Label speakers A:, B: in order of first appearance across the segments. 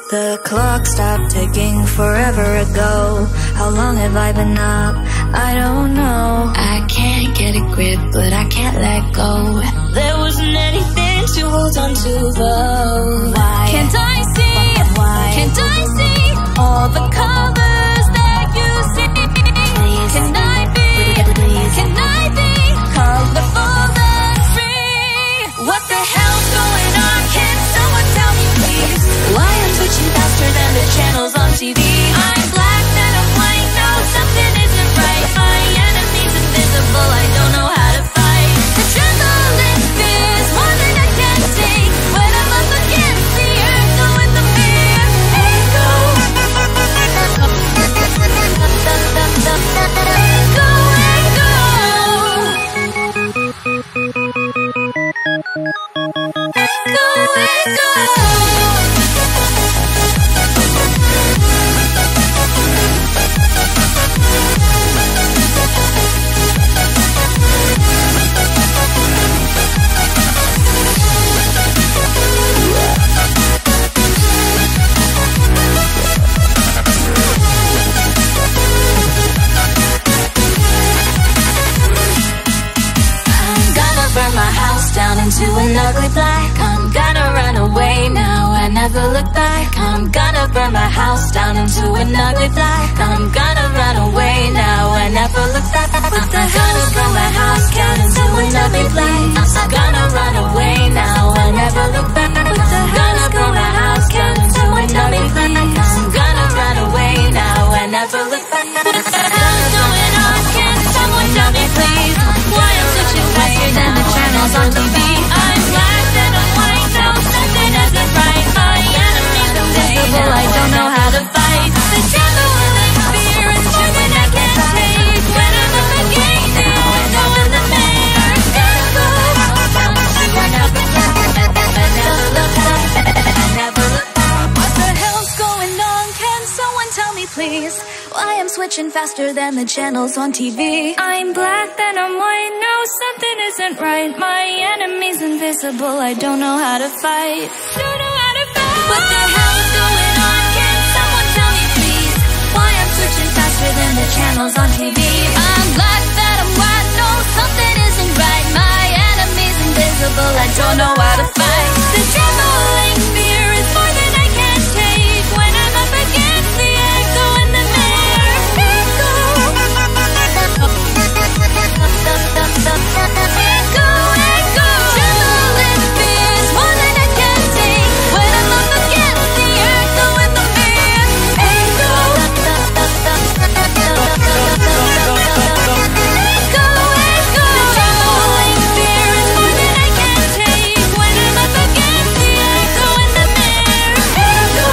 A: The clock stopped ticking forever ago. How long have I been up? I don't know. I can't get a grip, but I can't let go. There wasn't anything to hold on to though. Why? Can't I see? Why? Can't I see all the colors that you see? Please. Can I be? Please. Can I be colorful and free? What the hell's going on? Can someone tell me please? Why I'm switching faster than the channels on TV? I'm black, then I'm white. No, something isn't right. My enemy's invisible. I don't know how to fight. The trembling fears more than I can take. When I'm up against the earth, or in the mirror, echo. To an ugly black, I'm gonna run away now and never look back. I'm gonna burn my house down into an ugly black. I'm gonna run away now and never look back. I'm gonna burn my house down into an ugly black. I'm gonna run away now and never look back. I'm gonna burn my house down into an ugly black. I'm gonna run away now and never look back. What the hell's going on? Can someone tell me please? Why I'm switching faster than the channels on TV? I'm black, then I'm white. No, something isn't right. My enemy's invisible. I don't know how to fight. The trembling fear is more than I can take. When I'm up against the window in the mirror, gotta go. Never look back. What the hell's going on? Can someone tell me please? Why I'm switching faster than the channels on TV? I'm black, then I'm white. No, something isn't right. My enemy's invisible. I don't know how to fight. Don't know how to fight. What the hell's going on? Can someone tell me please? Why I'm switching faster than the channels on TV? I'm black, then I'm white. No, something isn't right. My enemy's invisible. I don't know how to fight. The trembling fear is more than I can take. When I'm up against the echo in the mirror, echo. Trembling fears more than I can take. When I'm up against the earth, or in the mirror, echo. The trembling fear is more than I can take. When I'm up against the earth, or in the mirror, echo.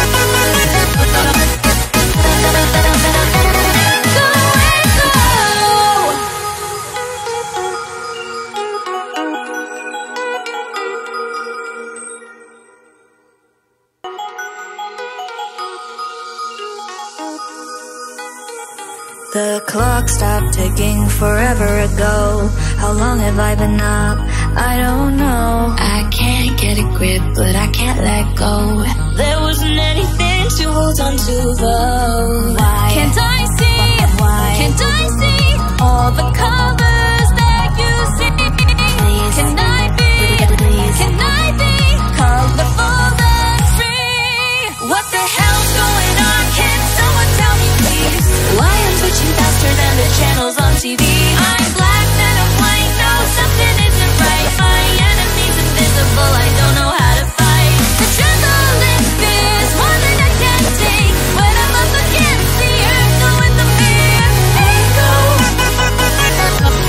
A: The clock stopped ticking forever ago. How long have I been up? I don't know. I can't get a grip, but I can't let go. There wasn't anything to hold on to though. Why? Can't I see? Why? Can't I see all the colors that you see? Please. Can I be? Please. Can I be colorful and free? What the hell's going on? Can someone tell me please? Why I'm switching faster than the channels on TV? I'm black, then I'm white. No, something isn't right. My enemy's invisible. I don't know how to fight. The trembling fears more than I can take. When I'm up against the earth, or in the mirror, echo.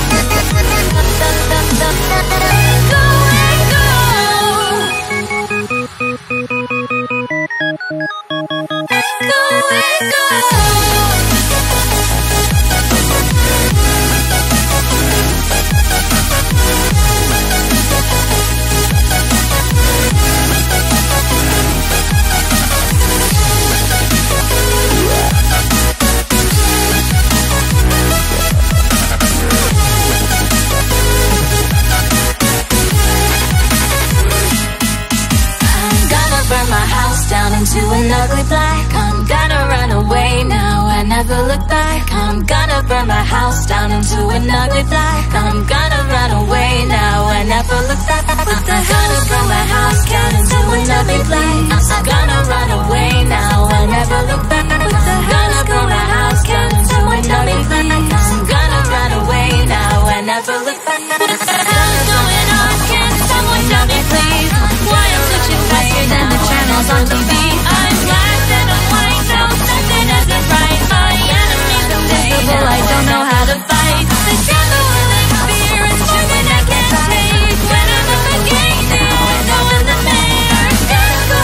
A: into an ugly black. I'm gonna run away now and never look back. I'm gonna burn my house down into an ugly black. I'm gonna run away now and never look back. What the hell is burn my house down into an ugly black. I'm gonna run away now and never look back. What the hell is burn my house down into an ugly black. I'm gonna run away now and never look back. What the hell is going on? Can someone tell me please why I'm switching faster than the channels on TV? I'm black and I'm white, now something isn't right. My enemies invisible, I don't know how to fight. The trembling fear is more than I can take. When I'm up against the window in the mirror, gotta go.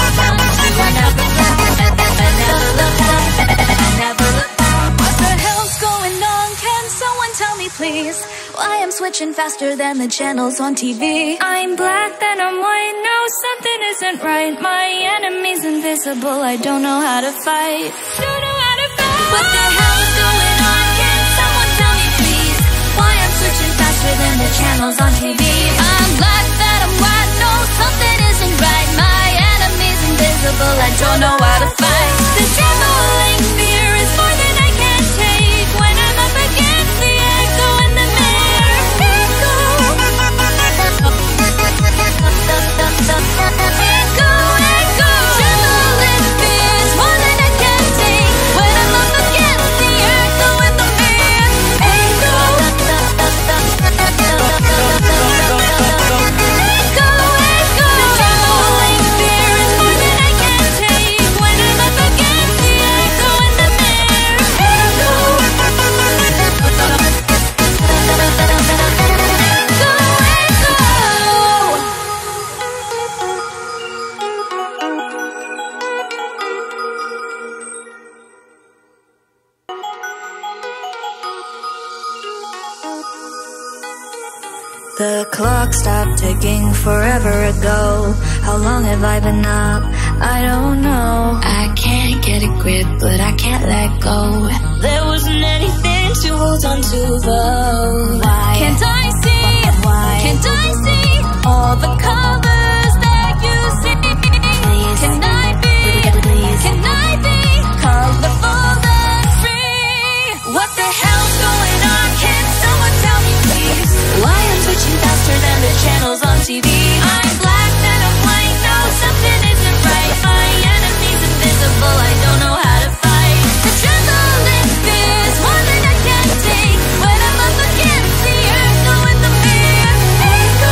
A: What the hell's going on? Can someone tell me please why I'm switching faster than the channels on TV? I'm black, then I'm white, no, something isn't right. My enemy's invisible, I don't know how to fight. Don't know how to fight. What the hell's going on? Can someone tell me please why I'm switching faster than the channels on TV? I'm black, then I'm white, no, something isn't right. My enemy's invisible, I don't know how to fight. The trembling fear is more than I can take. When I'm up against the echo in the mirror, echo. Echo, echo. Trembling fear is more than I can take. When I'm up against the echo in the mirror, echo. Echo, echo. Trembling fear is more than I can take. When I'm up against the echo in the mirror, echo. The clock stopped ticking forever ago. How long have I been up? I don't know. I can't get a grip, but I can't let go. There wasn't anything to hold on to though. Why? Can't I see? Why? Can't I see all the colors that you see? Please. Can I be? Please. Can I be colorful and free? What the hell's going on? Can someone tell me please why I'm switching faster than the channels on TV? I'm black, then I'm white, no, something isn't right. My enemy's invisible, I don't know how to fight. The trembling fear is more than I can take. When I'm up against the echo in the mirror, echo.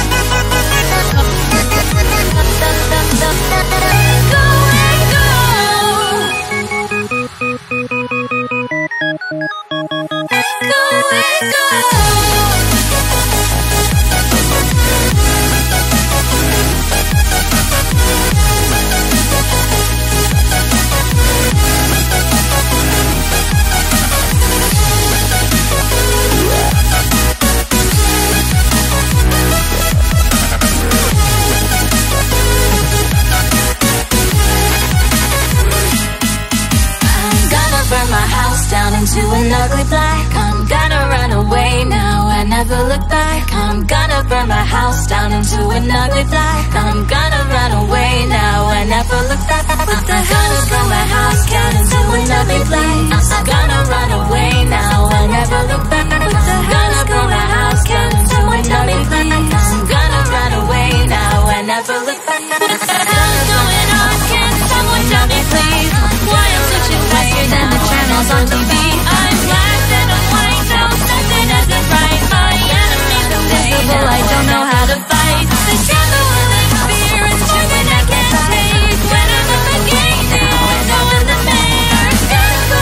A: Into an ugly black. I'm gonna run away now and never look back. I'm gonna burn my house down into an ugly black. I'm gonna run away now and never look back. What the hell is burn my house down into an ugly black. I'm gonna run away now and never look back. What the hell is burn my house down into an ugly black. I'm gonna run away now and never look back. What the hell is going on? Can someone tell me please why I'm switching faster than the channels on TV? I'm black, then I'm white, now something isn't right. My enemy's invisible, I don't know how to fight. The trembling fear is more than I can take. When I'm up against the window in the mirror, gotta go.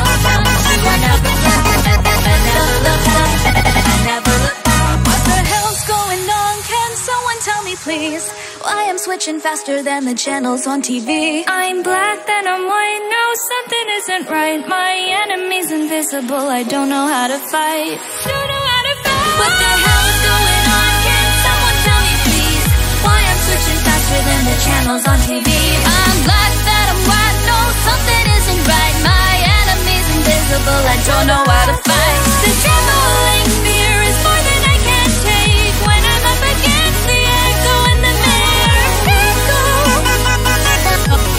A: Never look back. What the hell's going on? Can someone tell me please why I'm switching faster than the channels on TV? I'm black, then I'm white, no, something isn't right. My enemy's invisible, I don't know how to fight. Don't know how to fight. What the hell is going on? Can someone tell me please why I'm switching faster than the channels on TV? I'm black, then I'm white, no, something isn't right. My enemy's invisible, I don't know how to fight. The trembling fear is more than I can take. When I'm up against the echo in the mirror, echo.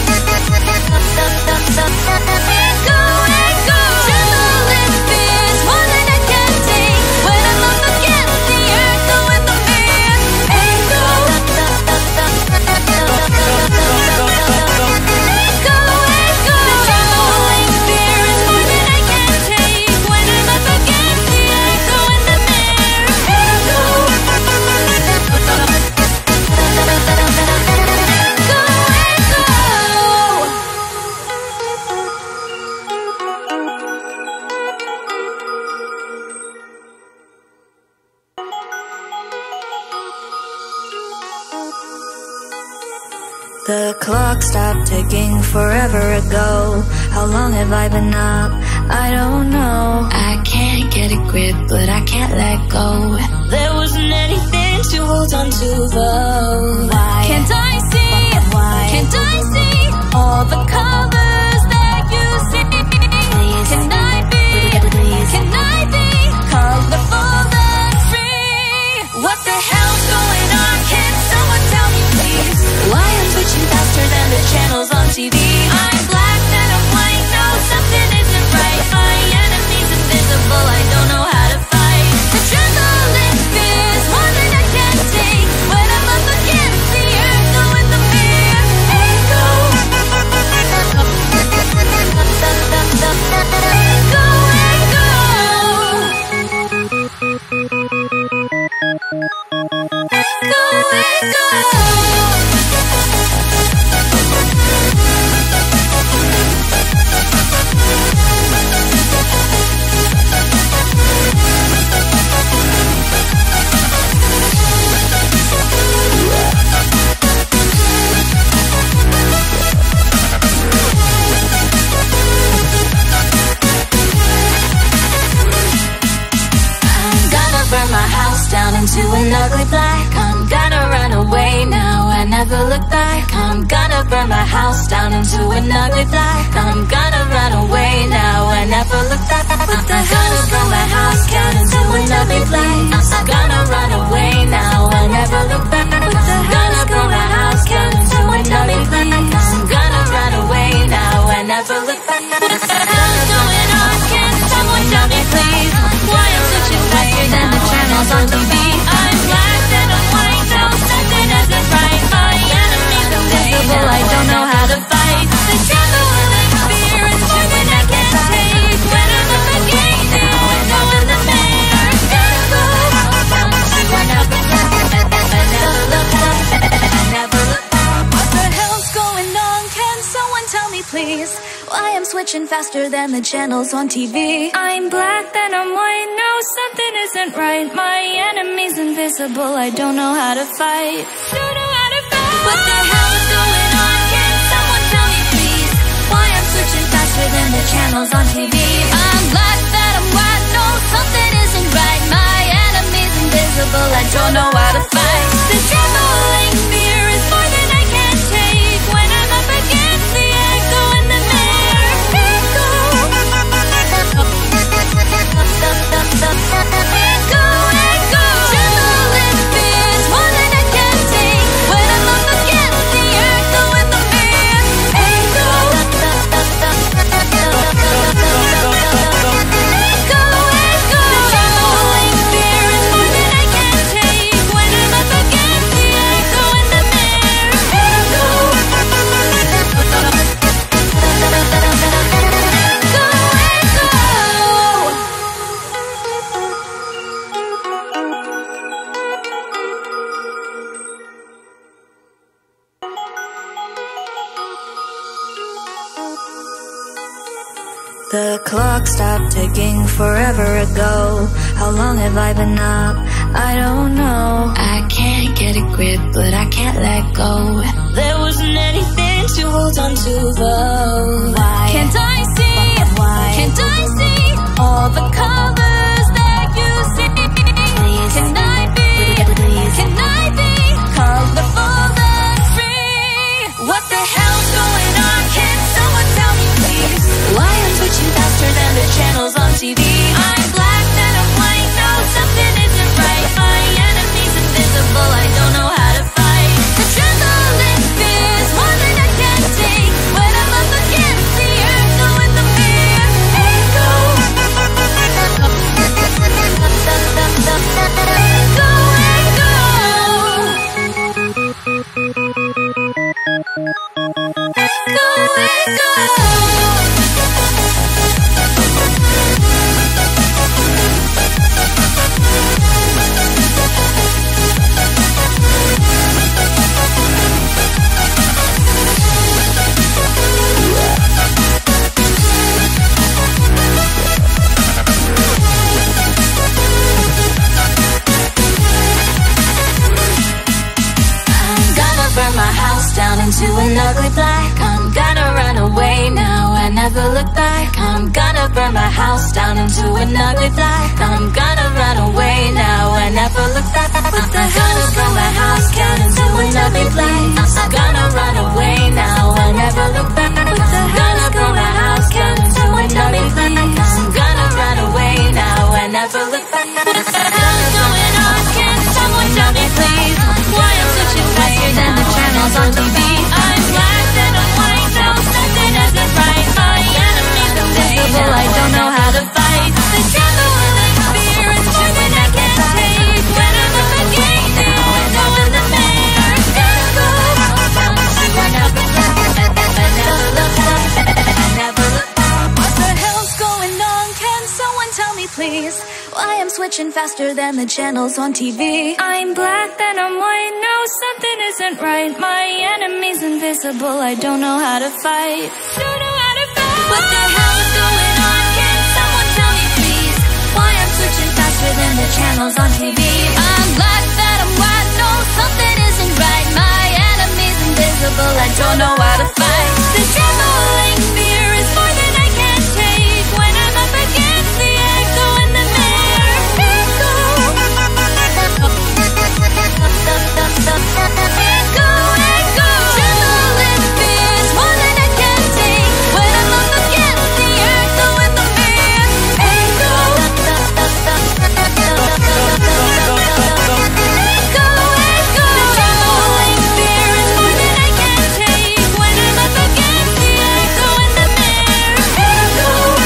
A: The clock stopped ticking forever ago. How long have I been up? I don't know. I can't get a grip, but I can't let go. There wasn't anything to hold on to, though. Why can't I see? Why can't I see all the colors that you see? Please, can I be? Please, can I be colorful and free? What the hell's going on? Can someone tell me, please? Why I'm switching faster than the channels on TV? I'm black, then I'm white. No, something isn't right. My enemy's invisible. I don't know how to fight. The trembling fears more than I can take. When I'm up against the earth, in the mirror, echo. Into an ugly black. I'm gonna run away now and never look back. I'm gonna burn my house down into an ugly black. I'm gonna run away now and never look back. What the hell's burn my house down into an ugly black. I'm gonna run away now and never look back. What the hell's burn my house down into an ugly black. I'm gonna run away now and never look back. What the hell's going on? Can someone tell me, please? Why I'm switching faster than the channels on TV? I'm black and I'm white, no, something isn't right. My enemy's invisible, I don't know how to fight. The trembling fear is more than I can take. When I'm up against the window in the mirror, never look back. What the hell's going on? Can someone tell me, please? Why I'm switching faster than the channels on TV? I'm black, then I'm white, no, something isn't right. My enemy's invisible, I don't know how to fight. Don't know how to fight. What the hell is going on? Can someone tell me, please? Why I'm switching faster than the channels on TV? I'm black, then I'm white, no, something isn't right. My enemy's invisible, I don't know how to fight. The trembling fear is more than I can take. When I'm up against the echo in the mirror, echo. Echo, echo. Trembling fears more than I can take. When I'm up against the echo in the mirror, echo. Echo, echo. Trembling fear is more than I can take. When I'm up against the echo in the mirror, echo. The clock stopped ticking forever ago. How long have I been up? I don't know. I can't get a grip, but I can't let go. There wasn't anything to hold on to, though. Why can't I see? Why can't I see all the colors that you see? Please, can I be? Please, can I be colorful and free? What the hell's going on? Can someone tell me, please? Why I'm switching faster than the channels on TV? I'm black, then I'm white, no, something isn't right. My enemy's invisible, I don't know how to fight. The trembling fears more than I can take. When I'm up against the earth, in the mirror, echo. into an ugly black. I'm gonna run away now and never look back. I'm gonna burn my house down into an ugly black. I'm gonna run away now and never look back. What the hell is burn my house down into an ugly black. I'm gonna run away now and never look back. What the hell is burn my house down into an ugly black. I'm gonna run away now and never look back. What the hell is going on? Can someone tell me please why I'm switching faster than the channels on TV? I'm black and I'm white now, something isn't right. My enemy's invisible, I don't know how to fight. The trembling fear is more than I can take. When I'm up against the window in the mirror, gotta go. Never look back. What the hell's going on? Can someone tell me please why I'm switching faster than the channels on TV? I'm black, then I'm white, no, something isn't right. My enemy's invisible, I don't know how to fight. Don't know how to fight. What the hell is going on? Can someone tell me please why I'm switching faster than the channels on TV? I'm black, then I'm white, no, something isn't right. My enemy's invisible, I don't know how to fight. The trembling fear is more than I can take. When I'm up against the echo in the mirror, echo. Echo, echo. Trembling fear is more than I can take. When I'm up against the echo in the mirror, echo. Echo, echo. The trembling fear is more than I can take. When I'm up against the echo in the mirror, echo.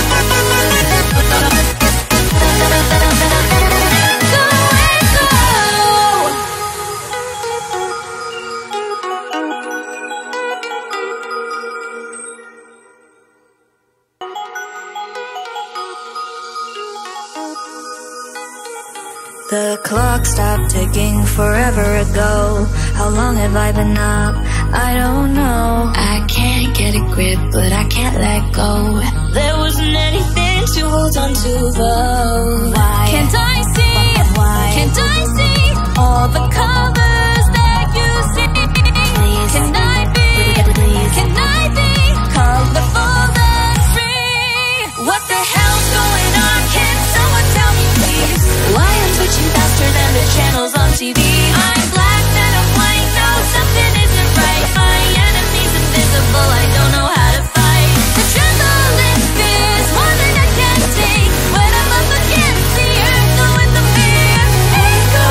A: The clock stopped ticking forever ago. How long have I been up? I don't know. I can't get a grip, but I can't let go. There wasn't anything to hold on to, though. Why? Can't I see? Why? Can't I see all the colors that you see? Please. Can I be? Please. Can I be colorful and free? What the hell's going on? Can someone tell me please why I'm switching faster than the channels on TV? I'm black, then I'm white, no, something isn't right. My enemy's invisible, I don't know how to fight. The trembling fear is more than I can take. When I'm up against the echo in the mirror, echo.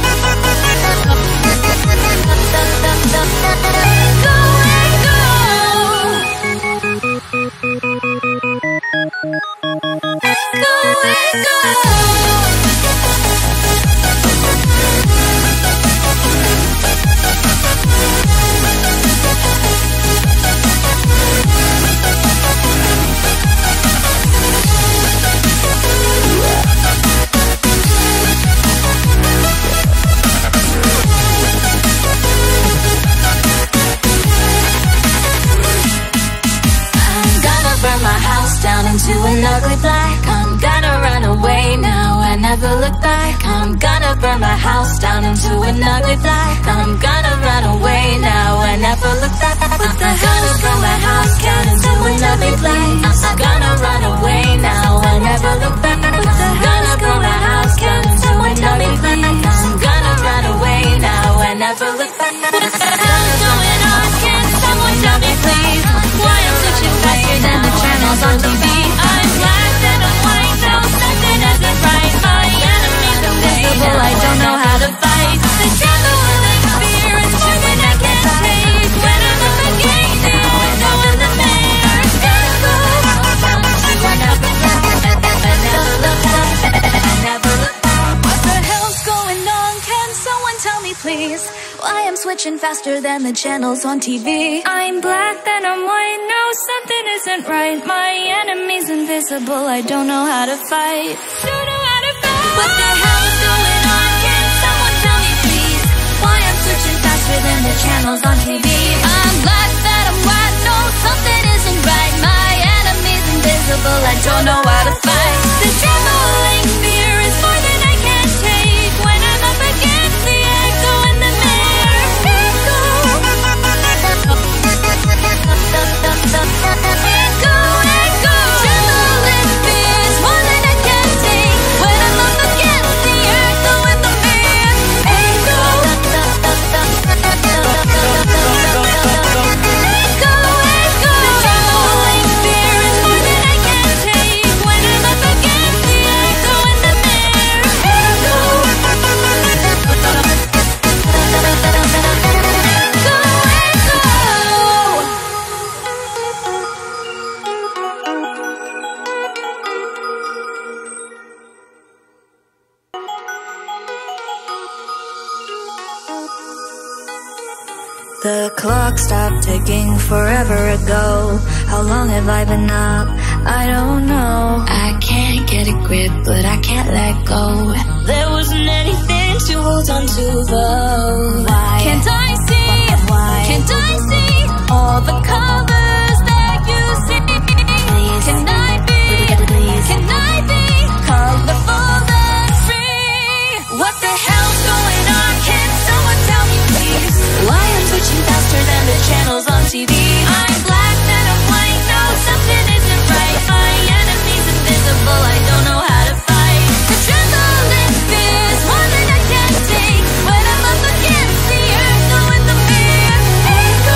A: Echo, echo. Into an ugly black. I'm gonna run away now and never look back. I'm gonna burn my house down into an ugly black. I'm gonna run away now and never look back. What the hell is burn my house down into an ugly black. I'm gonna run away now and never look back. What the hell is burn my house down into an ugly black. I'm gonna run away now and never look back. What the hell is going on? Can someone tell me please why I'm switching faster than the channels on TV? I'm black and I'm white now, something isn't right. My enemy's invisible, I don't know how to fight. The trembling fear is more than I can take. When I'm up against the window in the mirror, gotta go. Never look back. What the hell's going on? Can someone tell me please why I'm switching faster than the channels on TV? I'm black, then I'm white, no, something isn't right. My enemy's invisible, I don't know how to fight. Don't know how to fight. What the hell is going on? Can someone tell me please why I'm switching faster than the channels on TV? I'm black, then I'm white, no, something isn't right. My enemy's invisible, I don't know how to fight. The trembling fear is more than I can take. When I'm up against the echo in the mirror, echo. The clock stopped ticking forever ago. How long have I been up? I don't know. I can't get a grip, but I can't let go. There wasn't anything to hold on to though. Why? Can't I see? Why? Can't I see all the colors that you see? Please. Can I be? Please. Can I be colorful and free? What the hell's going on? Can someone tell me please? Why I'm switching faster than the channels on TV? I'm black, then I'm white. No, something isn't right. My enemy's invisible. I don't know how to fight. The trembling fears more than I can take. When I'm up against the earth, go in the mirror. Echo.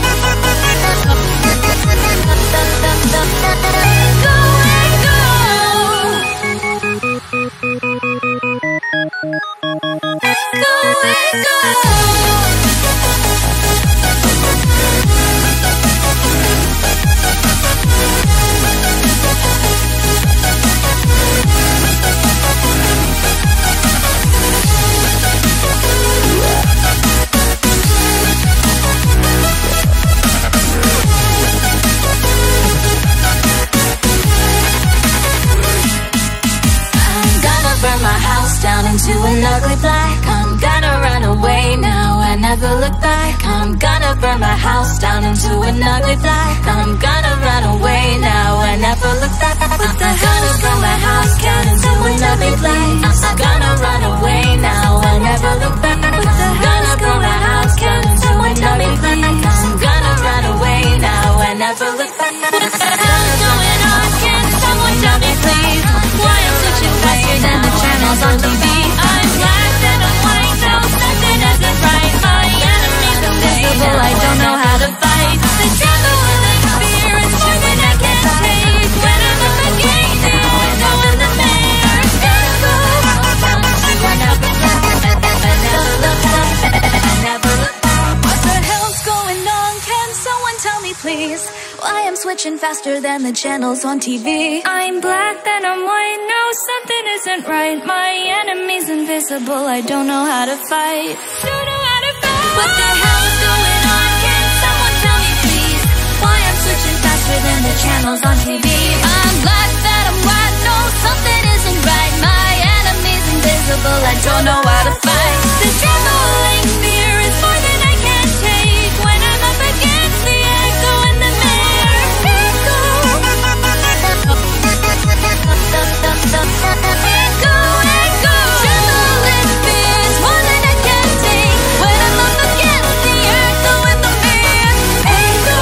A: Into an ugly black. I'm gonna run away now and never look back. I'm gonna burn my house down into an ugly black. I'm gonna run away now and never look back. What the hell is burn my house down into an ugly black. I'm gonna run away now and never look back. I'm gonna burn my house down into an ugly black. I'm gonna run away now and never look back. What the hell's going on? Can someone tell me please? Why I'm switching faster than the channels on TV? I'm black, then I'm white. No, something isn't right. My enemy's invisible. I don't know how to fight. The trembling fear is more than I can take. When I'm up against the window in the mirror, never look back. What the hell's going on? Can someone tell me please? Why I'm switching faster than the channels on TV? I'm black, then I'm white. No, something isn't right. My enemy's invisible. I don't know how to fight. Don't know how to fight. What the hell's going on? Can someone tell me please? Why I'm switching faster than the channels on TV? I'm black, then I'm white. No, something isn't right. My enemy's invisible. I don't know how to fight. The trembling fear is more than I can take. When I'm up against the echo in the mirror, echo. Trembling fears more than I can take. When I'm up against the echo in the mirror, echo.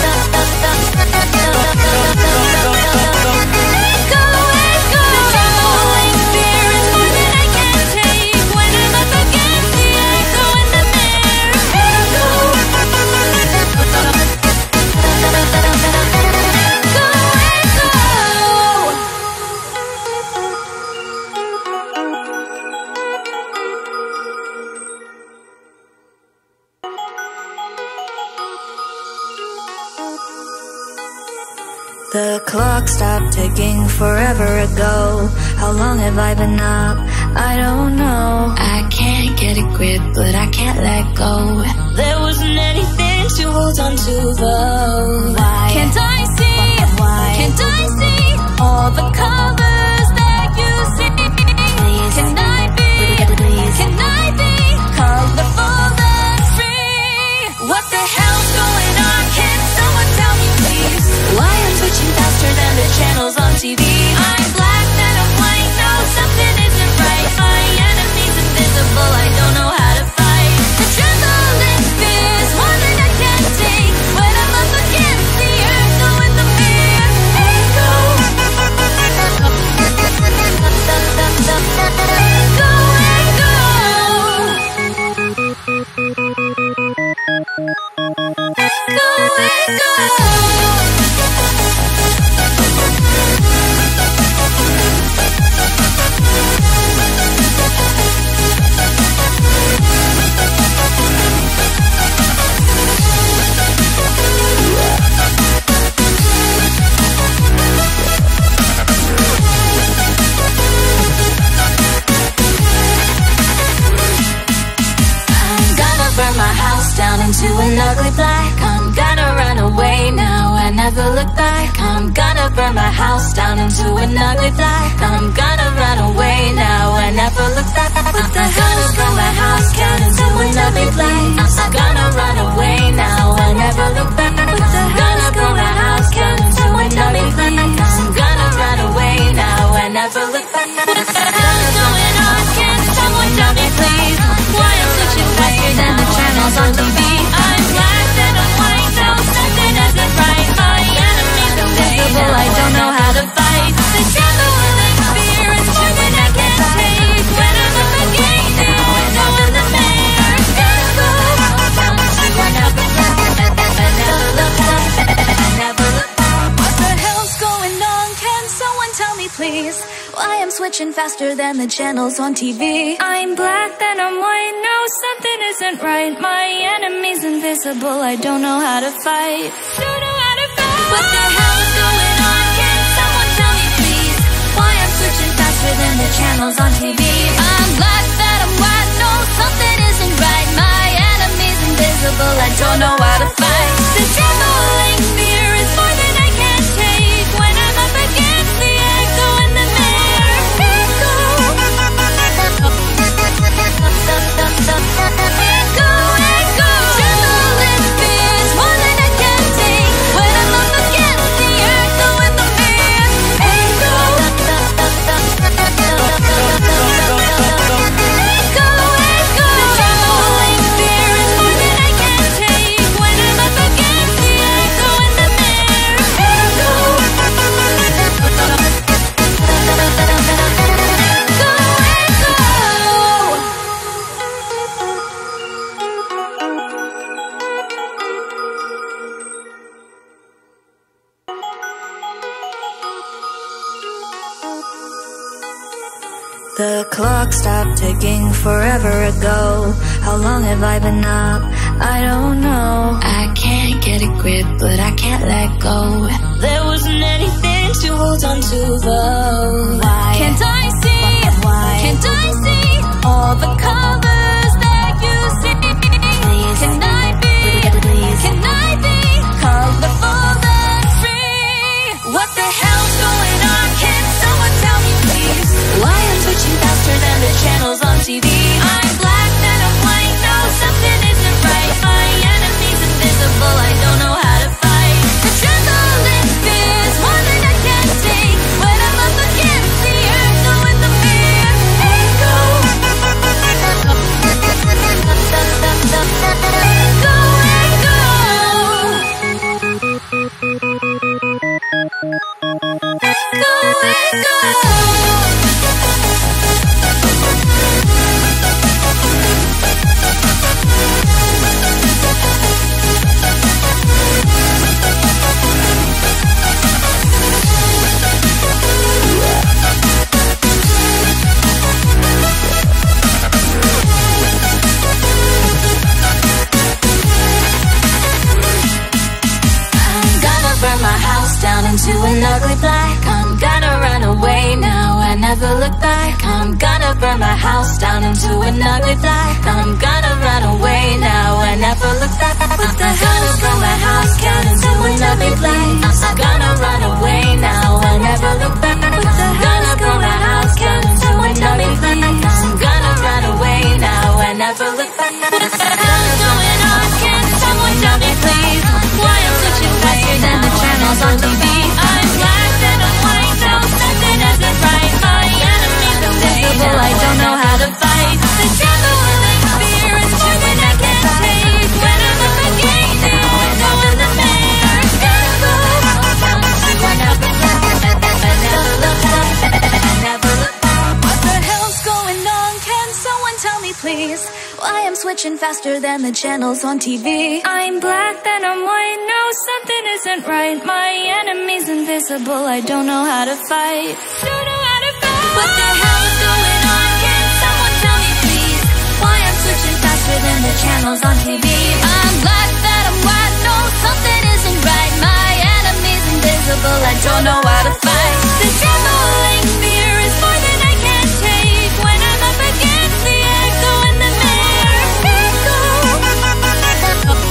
A: Trembling fear is more than I can take. When I'm up against the echo in the mirror, echo. The clock stopped ticking forever ago. How long have I been up? I don't know. I can't get a grip, but I can't let go. There wasn't anything to hold on to though. Why? Can't I see? Why? Can't I see all the colors that you see? Please. Can I be? Please. Can I be colorful and free? What the hell's going on? Can someone tell me please? Why I'm switching faster than the channels on TV? I'm black, then I'm white. No, something isn't right. My enemy's invisible. I don't know how to fight. The trembling fears more than I can take. When I'm up against the earth, go in the mirror, echo. into an ugly black. I'm gonna run away now and never look back. I'm gonna burn my house down into an ugly black. I'm gonna run away now and never look back. What the hell's burn my house down into an ugly black. I'm gonna run away now and never look back. What the hell's burn my house down into an ugly black. I'm gonna run away now and never look back. What the hell's going on? Can someone tell me please? Why I'm switching faster than the channels on TV? I'm black and I'm white now, something isn't right. My enemies invisible, I don't know how to fight. The trembling fear is more than I can take. When I'm up against the window in the mirror, never look back. What the hell's going on? Can someone tell me please? Why I'm switching faster than the channels on TV? I'm black, then I'm white, no, something isn't right. My enemy's invisible, I don't know how to fight. Don't know how to fight. What the hell's going on? Can someone tell me please? Why I'm switching faster than the channels on TV? I'm black, then I'm white, no, something isn't right. My enemy's invisible, I don't know how to fight. The trembling fear is more than I can take. When I'm up against the echo in the mirror, echo, echo. Trembling fear is more than I can take. When I'm up against the echo in the mirror, echo, echo, echo. The trembling fear is more than I can take. When I'm up against the echo in the mirror, echo, The clock stopped ticking forever ago. How long have I been up? I don't know. I can't get a grip, but I can't let go. There wasn't anything to hold on to though. Why? Can't I see? Why? Can't I see all the colors that you see? Please. Can I be? Please. Can I be colorful and free? What the hell's going on? Can someone tell me please? Why I'm switching faster than the channels on TV? I'm black, then I'm white, no, something isn't right. My enemy's invisible, I don't know how to fight. The trembling fear is more than I can take. When I'm up against the echo in the mirror, echo, into an ugly black. I'm gonna run away now and never look back. I'm gonna burn my house down into an ugly black. I'm gonna run away now and never look back. What the hell's burn my house down into an ugly black. I'm gonna run away now and never look back. What the hell's burn my house down into an ugly black. I'm gonna run away now and never look back. What the hell's going on? Can someone tell me please? Why I'm switching faster than the channels on TV? I'm black, then I'm white, no, something isn't right. My enemy's invisible, I don't know how to fight. The trembling fear is more than I can take. When I'm up against the window in the mirror, echo, never look back. What the hell's going on? Can someone tell me please? Why I'm switching faster than the channels on TV? I'm black, then I'm white, no, something isn't right. My enemy's invisible, I don't know how to fight. Don't know how to fight. What the hell's going on? Can someone tell me please? Why I'm switching faster than the channels on TV? I'm black, then I'm white, no, something isn't right. My enemy's invisible, I don't know how to fight. The trembling fear is more than I can take. When I'm up against the echo in the mirror, echo,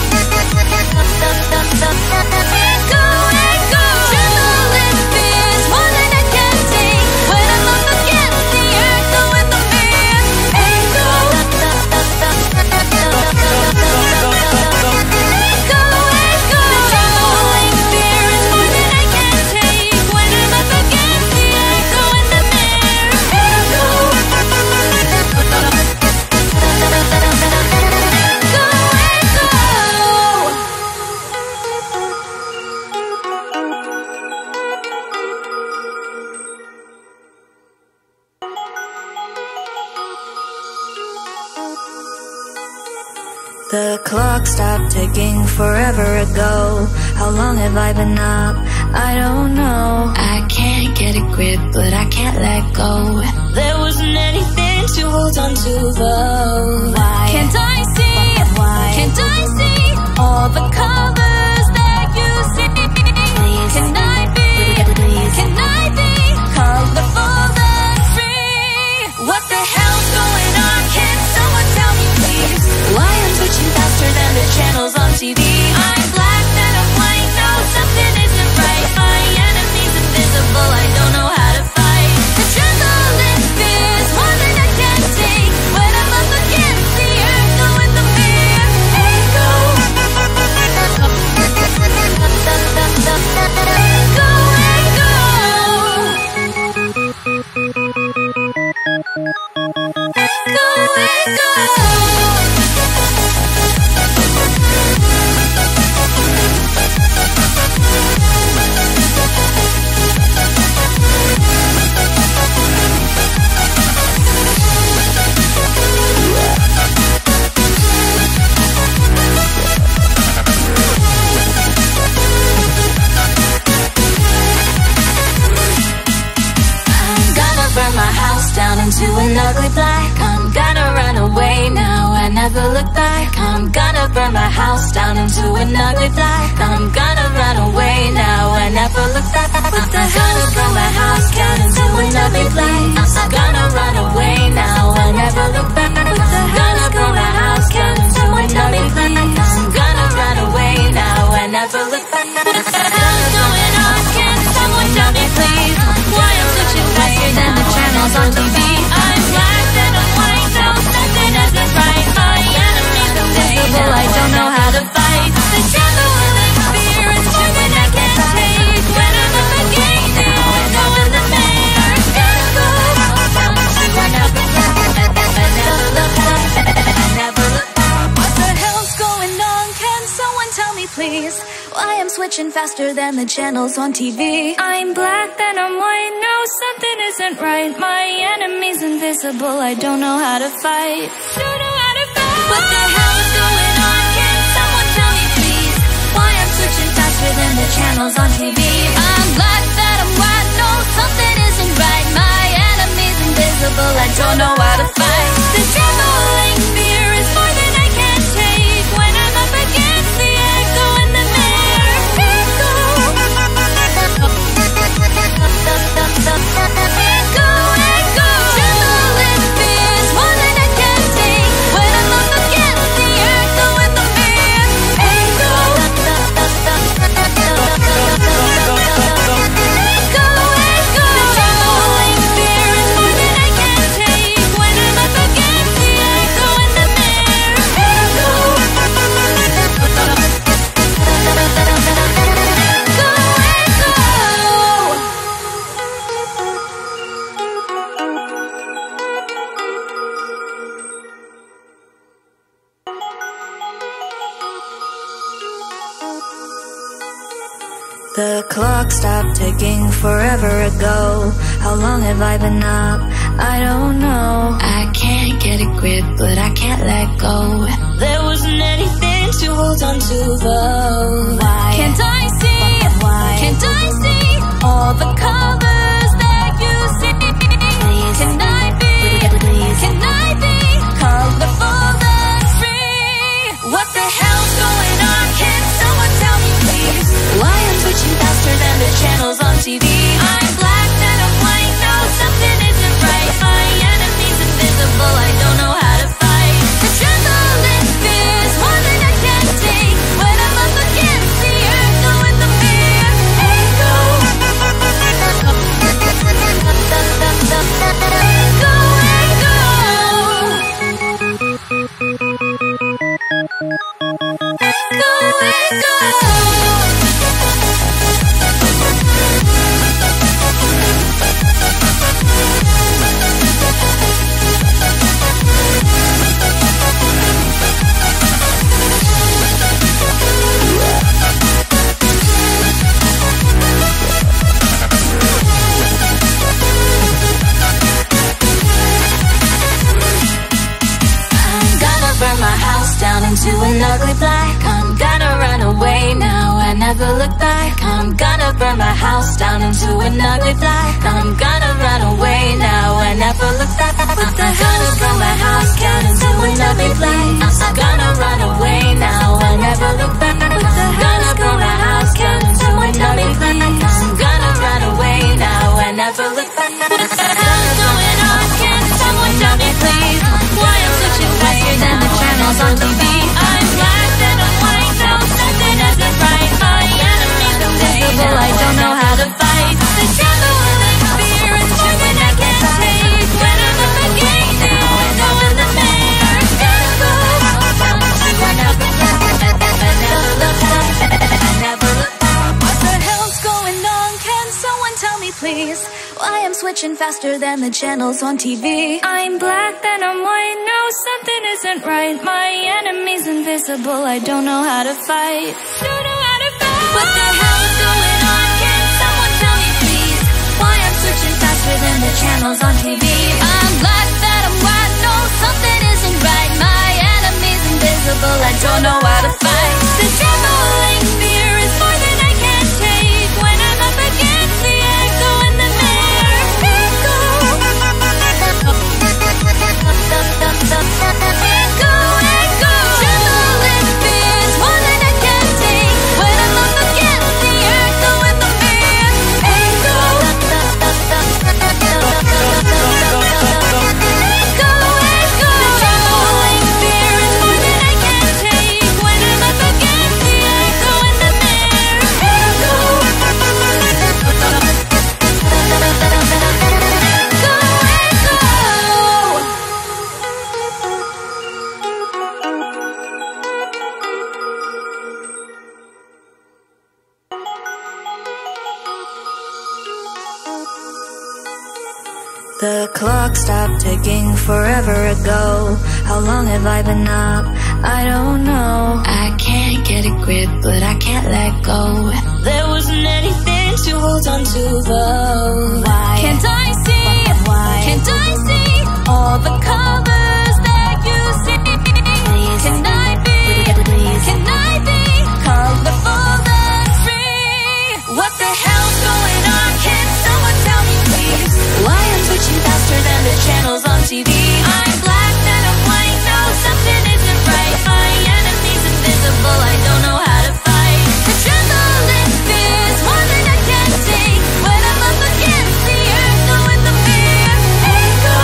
A: The clock stopped ticking forever ago. How long have I been up? I don't know. I can't get a grip, but I can't let go. There wasn't anything to hold on to, though. Why can't I see? Why can't I see all the colors that you see? Please, can I be? Please, can I be colorful and free? What the hell's going on? Can someone tell me, please? Why I'm switching faster than the channels on TV? I'm black, then I'm white. No, something isn't right. My enemy's invisible. I don't know how to fight. The tremble in fear is more than I can take. When I'm up against the echo in the mirror, echo, echo, echo, echo. Burn my house down into an ugly black. I'm gonna run away now and never look back. I'm gonna burn my house down into an ugly black. I'm gonna run away now and never look back. I'm gonna burn my house down into an ugly black. I'm gonna run away now and never look back. I'm gonna burn my house down into an ugly black. I'm gonna run away now and never look back. What the hell's going on? Can someone tell me, please? Why I'm switching faster than the channels on TV? I'm black, then I'm white. No, something isn't right. My enemy's invisible. I don't know how to fight. The trembling fear is more than I can take. When I'm up against the echo in the mirror, echo, never look back. What the hell's going on? Can someone tell me, please? Why I'm switching faster than the channels on TV? I'm black, then I'm white. No, something isn't right. My enemy's invisible. I don't know how to fight. Don't know how to fight. What the hell's going on? Can someone tell me, please? Why I'm switching faster than the channels on TV? I'm black, then I'm white. No, something isn't right. My enemy's invisible. I don't know how to fight. The trembling fear is more than I can take. When I'm up against the echo in the mirror, echo, echo, echo. Trembling fear is more than I can take. When I'm up against the echo in the mirror, echo, echo, echo. Trembling fear is more than I can take. When I'm up against the echo in the mirror, echo, The clock stopped ticking forever ago. How long have I been up? I don't know. I can't get a grip, but I can't let go. There wasn't anything to hold on to, though. Why can't I see? Why can't I see all the colors that you see? Please, can I be? Please, can I be colorful and free? What the hell's going on? Can someone tell me, please? Why I'm switching faster than the channels on TV? I'm black, then I'm white. No, something isn't right. My enemy's invisible. I don't know how to fight. The trembling fear is more than I can take. When I'm up against the into an ugly black. I'm gonna run away now and never look back. I'm gonna burn my house down into an ugly black. I'm gonna run away now and never look back. What the hell is burn my house down into an ugly black. I'm gonna run away now and never look back. What the hell is burn my house down into an ugly black. I'm gonna run away now and never look back. What the hell is going on? Can someone tell me please why I'm switching faster than the channels on TV? I'm black and I'm white now, something isn't right. My enemies invisible, I don't know how to fight. The trembling fear is more than I can take. When I'm up against the window in the mirror, gotta go. Never look back. What the hell's going on? Can someone tell me please why I'm switching faster than the channels on TV? I'm black, then I'm white, no, something isn't right. My enemy's invisible, I don't know how to fight. Don't know how to fight. What the hell's going on? Can someone tell me please why I'm switching faster than the channels on TV? I'm black, then I'm white, no, something isn't right. My enemy's invisible, I don't know how to fight. The trembling fear is more than I can take. When I'm up against the echo in the mirror, echo. Echo, echo. Trembling fear is more than I can take. When I'm up against the echo in the mirror, echo. Echo, echo. Trembling fear is more than I can take. When I'm up against the echo in the mirror, echo. The clock stopped ticking forever ago. How long have I been up? I don't know. I can't get a grip, but I can't let go. There wasn't anything to hold on to, though. Why? Can't I see? Why? Can't I see all the colors that you see? Please. Can I be? Please. Can I be colorful and free? What the hell's going on? Can someone tell me please why I'm switching faster than the channels on TV? I'm black, then I'm white, no, something isn't right. My enemy's invisible, I don't know how to fight. The trembling fear is more than I can take. When I'm up against the echo in the mirror, echo.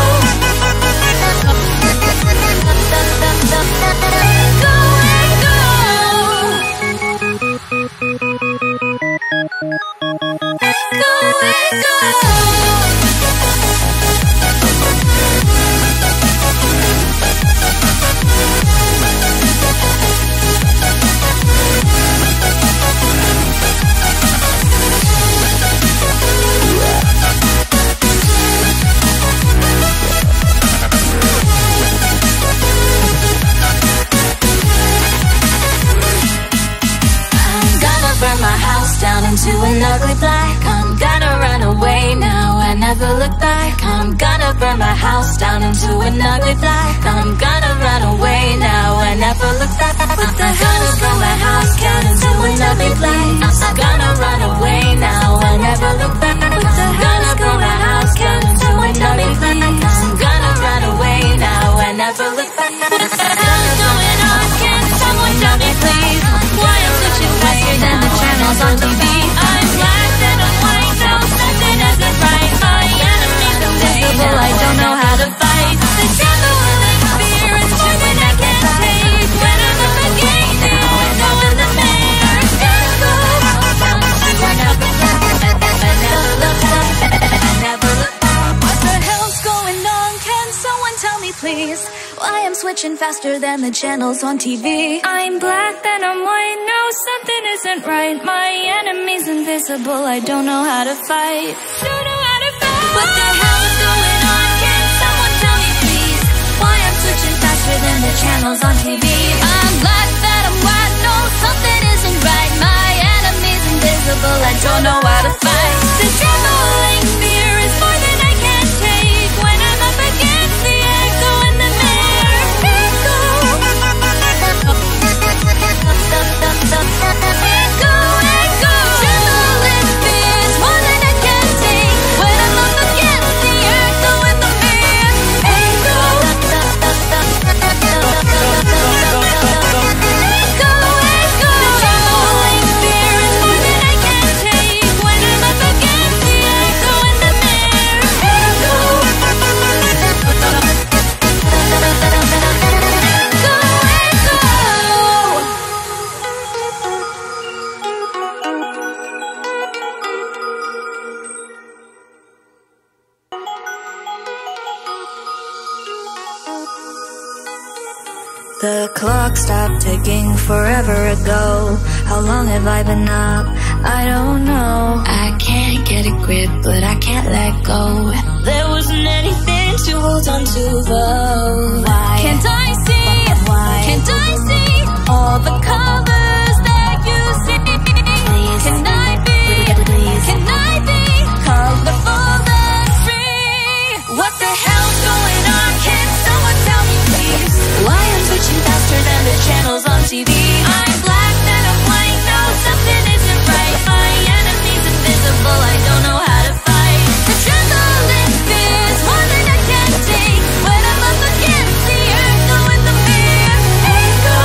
A: Burn my house down into an ugly black. I'm gonna run away now and never look back. I'm gonna burn my house down into an ugly black. I'm gonna run away now and never look back. What the hell is burn my house down into an ugly black. I'm gonna run away now and never look back. What the hell is burn my house down into an ugly black. I'm gonna run away now and never look back. What the hell is going on? Can someone tell me please why I'm switching faster than the channels on TV? I'm black, then I'm white, no, something isn't right. My enemy's invisible, I don't know how to fight. The trembling fear is more than I can take. When I'm up against the window in the mirror, gotta go. Never look back. What the hell's going on? Can someone tell me please why I'm switching faster than the channels on TV? I'm black, then I'm white, no, something isn't right. My enemy's invisible, I don't know how to fight. Don't know how to fight. What the hell's going on? Can someone tell me please why I'm switching faster than the channels on TV? I'm black, then I'm white, no, something isn't right. My enemy's invisible, I don't know how to fight. The trembling fear is more than I can take. When I'm up against the echo in the mirror, echo. clock stopped ticking forever ago. How long have I been up? I don't know. I can't get a grip, but I can't let go. There wasn't anything to hold on to though. Why? Can't I see? Why? Can't I see all the colors that you see? Please. Can I be? Please. Can I be colorful and free? What the hell's going on? Can someone tell me please? Why I'm switching faster than the channels on TV? I'm black, then I'm white. No, something isn't right. My enemy's invisible. I don't know how to fight. The trembling fears more than I can take. When I'm up against the earth, in the mirror, echo.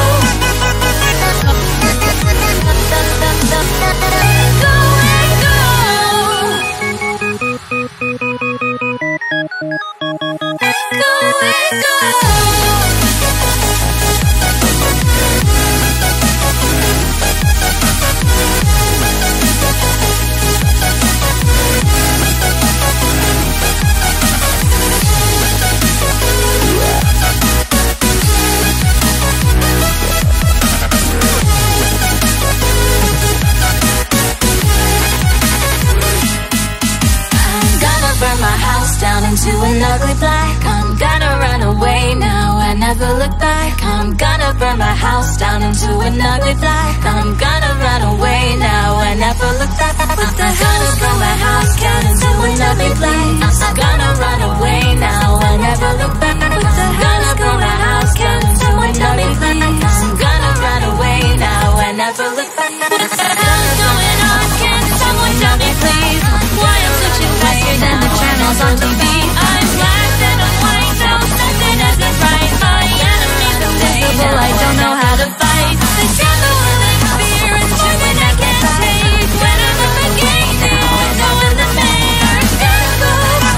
A: Into an ugly black. I'm gonna run away now and never look back. I'm gonna burn my house down into an ugly black. I'm gonna run away now and never look back. What the hell is burn my house down into an ugly black. I'm gonna run away now and never look back. What the hell is burn my house down into an ugly black. I'm gonna run away now and never look back. What the hell is going on? Can someone tell me please? Why I'm switching faster than the channels on TV? I'm black and I'm white, no, something isn't right. My enemy's invisible, I don't know how to fight. The trembling fear is more than I can take. When I'm up against the window in the mirror, echo.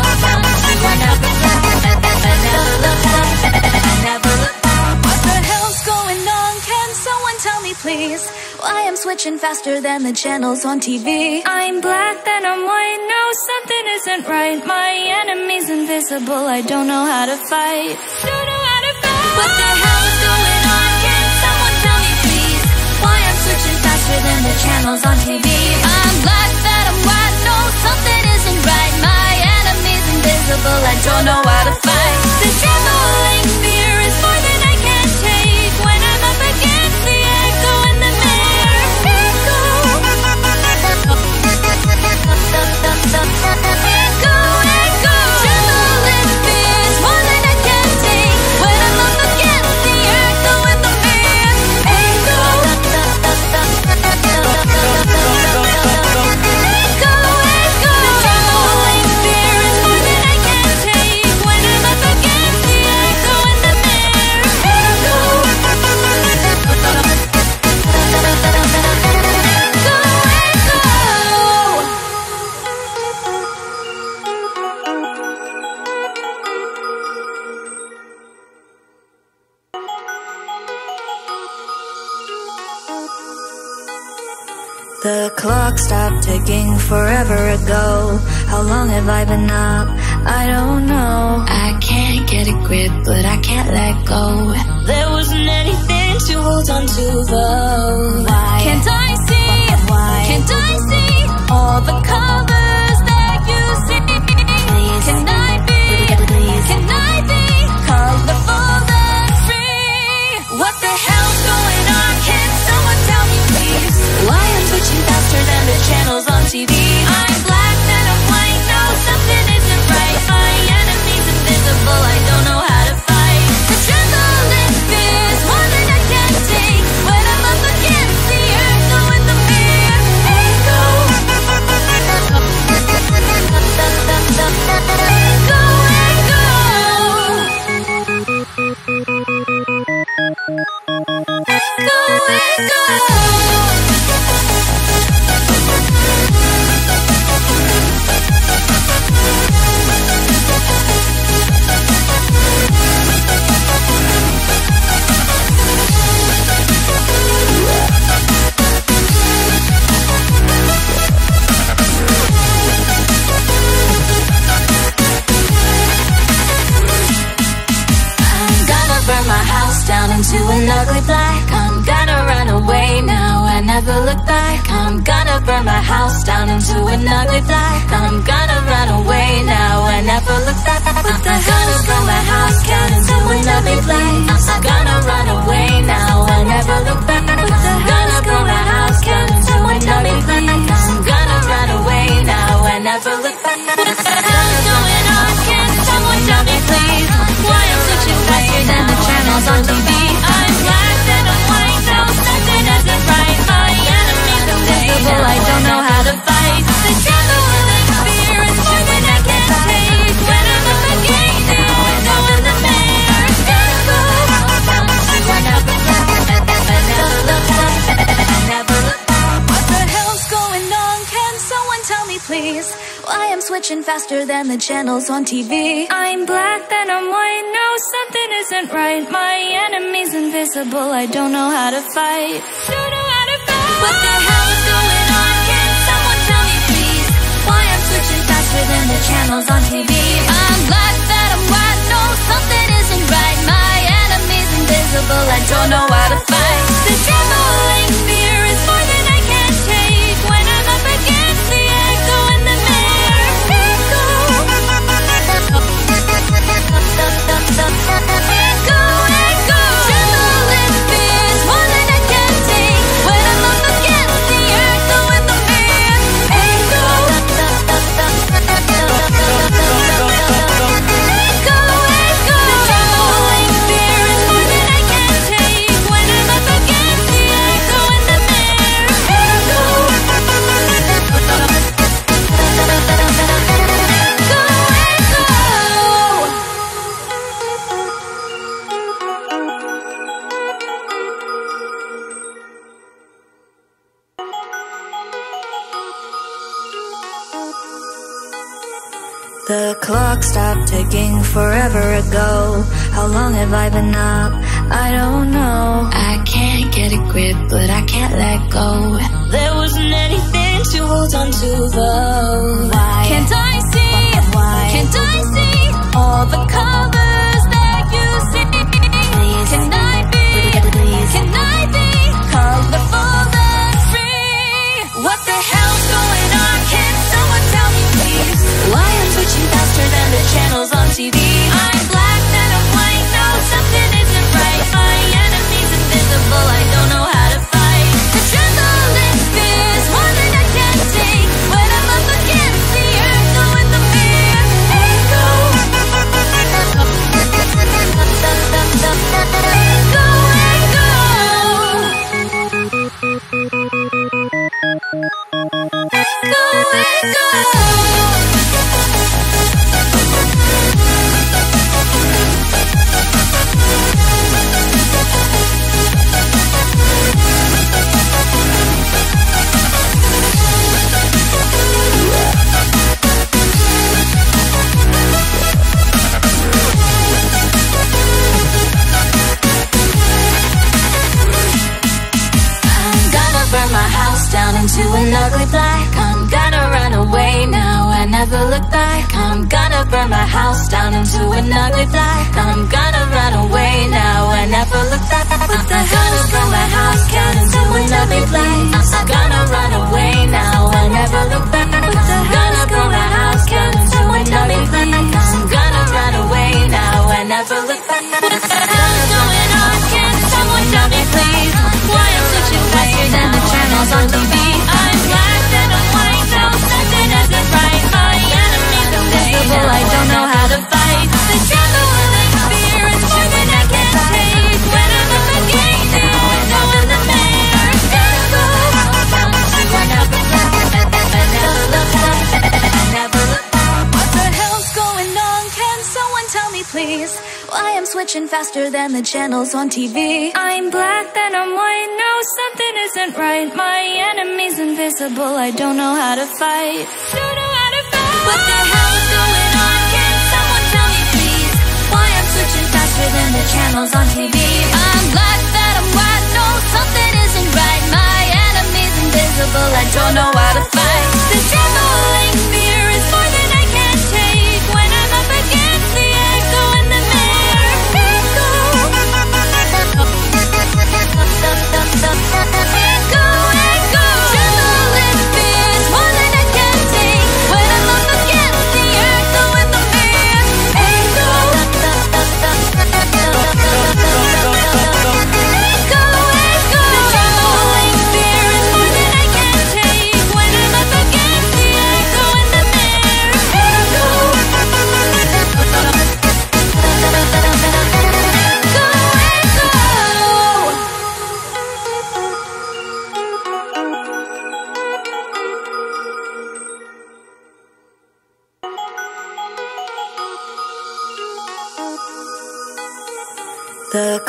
A: Never look back. What the hell's going on? Can someone tell me please? Why I'm switching faster than the channels on TV? I'm black, then I'm white, no, something isn't right. My enemy's invisible, I don't know how to fight. Don't know how to fight. What the hell is going on? Can someone tell me please? Why I'm switching faster than the channels on TV? I'm black, then I'm white, no, something isn't right. My enemy's invisible, I don't know how to fight. The trembling fear is more than I can take. When I'm up against the echo in the mirror, echo. Echo, echo. Trembling fears more than I can take. When I'm up against the echo in the mirror, echo. Echo, echo. Trembling fear is more than I can take. When I'm up against the echo in the mirror, echo. The clock stopped ticking forever ago. How long have I been up? I don't know. I can't get a grip, but I can't let go. There wasn't anything to hold on to though. Why? Can't I see? Why? Can't I see all the colors that you see? Please. Can I be? Please. Can I be colorful and free? What the hell's going on? Can someone tell me please? Why I'm switching faster than the channels on TV? I'm black, then I'm white, no, something isn't right. My enemy's invisible, I don't know how to fight. The trembling fears more than I can take. When I'm up against the house down into an ugly black. I'm gonna run away now and never look back. I'm gonna burn my house down into an ugly black. I'm gonna run away now and never look back. I'm gonna burn my house down into an ugly black. I'm gonna run away now and never look back. What's going on? Can someone tell me please? Why I'm switching faster than the channels on TV? I'm black and I'm white now, something isn't right. My enemy's invisible, I don't know how to fight. The trembling fear is more than I can take. When I'm up against the window in the mirror, what the hell's going on? Can someone tell me please? Why I'm switching faster than the channels on TV? I'm black, then I'm white, no, something isn't right. My enemy's invisible, I don't know how to fight. Don't know how to fight. What the hell's going on? Can someone tell me please? Why I'm switching faster than the channels on TV? I'm black, then I'm white, no, something isn't right. My enemy's invisible, I don't know how to fight. The trembling fear is more than I can take. When I'm up against the echo in the mirror, echo, echo. Trembling fear is more than I can take. When I'm up against the echo in the mirror, echo, echo, echo. The trembling fear is more than I can take. When I'm up against the echo in the mirror, echo, The clock stopped ticking forever ago. How long have I been up? I don't know. I can't get a grip, but I can't let go. There wasn't anything to hold on to though. Why? Can't I see? Why? Can't I see all the colors that you see? Please. Can I be? Please. Can I be colorful and free? What the hell's going on? Can someone tell me please? Why I'm switching faster than the channels on TV? I'm black, then I'm white, no, something isn't right. My enemy's invisible, I don't know how to fight. The trembling fear is more than I can take. When I'm up against the echo in the mirror, echo, echo, echo, echo. Into an ugly black. I'm gonna run away now and never look back. I'm gonna burn my house down into an ugly black. I'm gonna run away now and never look back. What the hell's burn my house down into an ugly black. I'm gonna run away now and never look back. Gonna burn my house down into an ugly black. I'm gonna run away now and never look back. What's going on? Can someone tell me please? Why I'm switching faster than the channels on TV? I'm black, then I'm white, no, something isn't right. My enemy's invisible, I don't know how to fight. The trembling fear is more than I can take. When I'm up against the window in the mirror, echo, never look back. What the hell's going on? Can someone tell me please? Why I'm switching faster than the channels on TV? I'm black, then I'm white, no, something isn't right. My enemy's invisible, I don't know how to fight. Don't know how to fight. What the hell's going on? Can someone tell me please? Why I'm switching faster than the channels on TV? I'm black, then I'm white, no, something isn't right. My enemy's invisible, I don't know how to fight. The trembling fear is more than I can take. When I'm up against the echo in the mirror, echo, echo, echo. Trembling fear is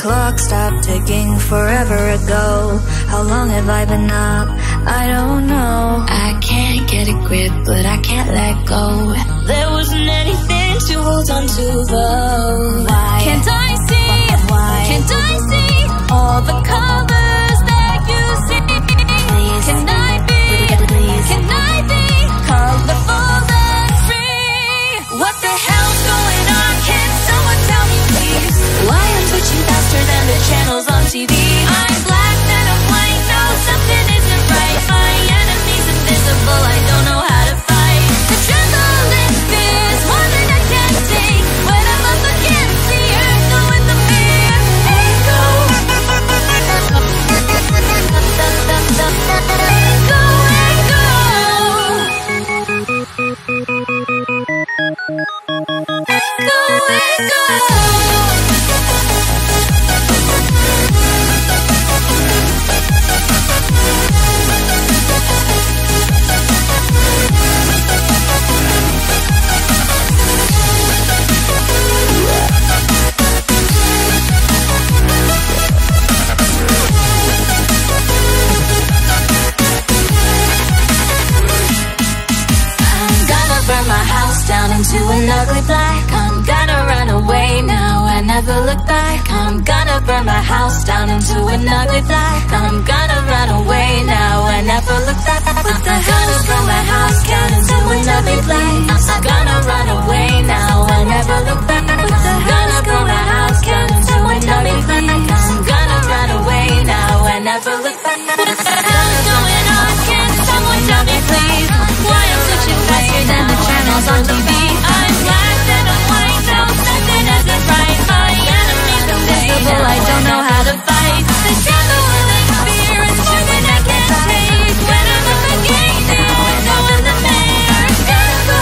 A: clock stopped ticking forever ago. How long have I been up? I don't know. I can't get a grip, but I can't let go. There wasn't anything to hold on to though. Why? Can't I see? Why? Can't I see all the colors that you see? Please. Can I be? Please. Can I be colorful and free? What the hell's going on? Can someone tell me please? Why I'm switching faster than the channels on TV? I'm black, then I'm white. No, something isn't right. My enemy's invisible. I don't know how to fight. The trembling fears more than I can take. When I'm up against the earth, oh, in the mirror, echo. To an ugly black, I'm gonna run away now and never look back. I'm gonna burn my house down into an ugly black. I'm gonna run away now and never look back. I'm gonna burn my house down into an ugly black. I'm gonna run away now and never look back. I'm gonna burn my house down into an ugly black. I'm gonna run away now and never look back. What the hell's going on? Can someone tell me please? Why I'm switching faster than the channels on TV? I'm black, then I'm white, no, something isn't right. My enemy's invisible, I don't know how to fight. The trembling fear is more than I can take. When I'm up against the window in the mirror, gotta go.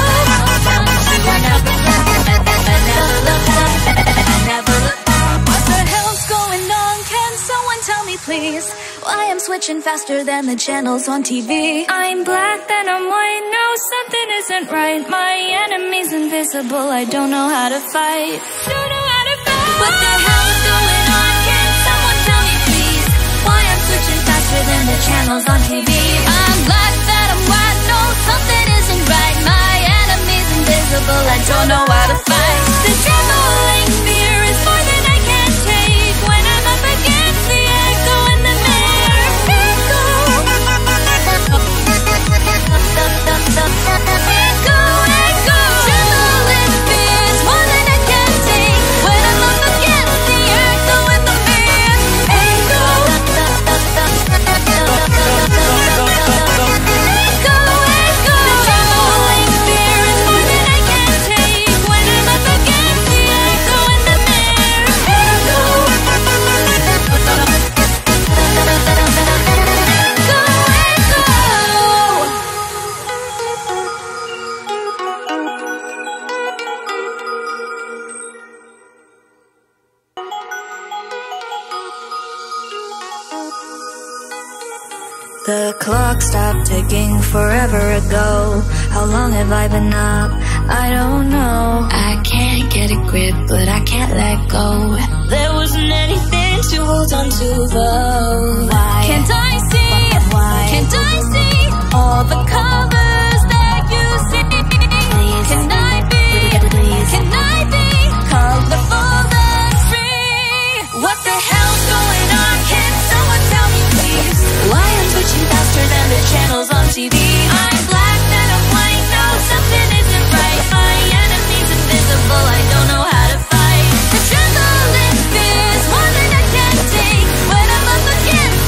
A: Never look back. What the hell's going on? Can someone tell me please? Why I'm switching faster than the channels on TV? I'm black, then I'm white, no, something isn't right. My enemy's invisible, I don't know how to fight. Don't know how to fight. What the hell's going on? Can someone tell me please? Why I'm switching faster than the channels on TV? I'm black, then I'm white, no, something isn't right. My enemy's invisible, I don't know how to fight. The trembling fear is more than I can take. When I'm up against the echo in the mirror, echo. Echo, echo. Trembling fears more than I can take. When I'm up against the echo in the mirror, echo. Echo, echo. Trembling fear is more than I can take. When I'm up against the echo in the mirror, echo. The clock stopped ticking forever ago. How long have I been up? I don't know. I can't get a grip, but I can't let go. There wasn't anything to hold on to though. Why? Can't I see? Why? Can't I see all the colors that you see? Please. Can I be? Please. Can I be colorful and free? What the hell's going on? Can someone tell me please? Why I'm switching faster than the channels on TV? I'm black, then I'm white, no, something isn't right. My enemy's invisible, I don't know how to fight. The trembling fears more than I can take. When I'm up against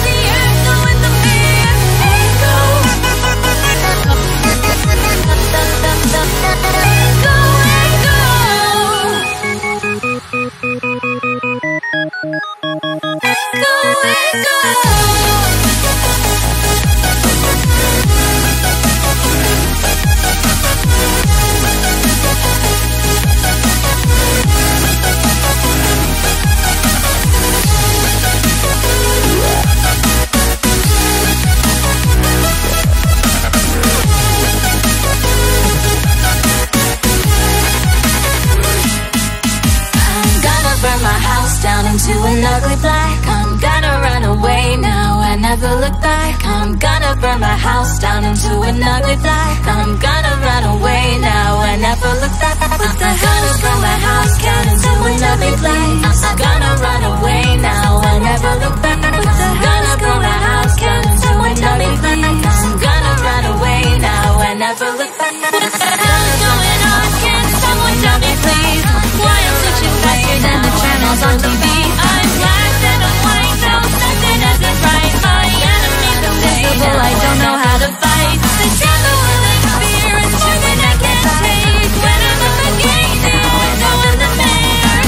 A: never look back. I'm gonna burn my house down into an ugly black. I'm gonna run away now and never look back. What the hell is burn my house down into an ugly black. I'm gonna run away now and never look back. What the hell is burn my house down into an ugly black. I'm gonna run away now and never look back. What the hell is going on? Can someone tell me please? Why I'm switching faster than the channels on TV? I'm black and I'm white now, something isn't right. My enemies invisible, I don't know how to fight. The devil will fear is more than I can take. When I'm up against the window in the mirror,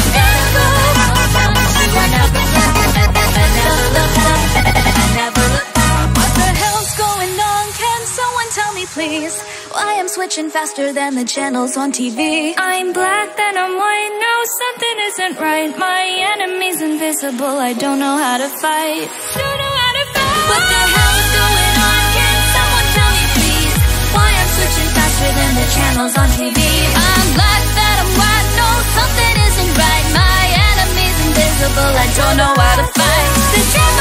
A: never look back. What the hell's going on? Can someone tell me please? Why I'm switching faster than the channels on TV? I'm black, then I'm white, no, something isn't right. My enemy's invisible, I don't know how to fight. Don't know how to fight. What the hell is going on? Can someone tell me please? Why I'm switching faster than the channels on TV? I'm black, then I'm white, no, something isn't right. My enemy's invisible, I don't know how to fight. The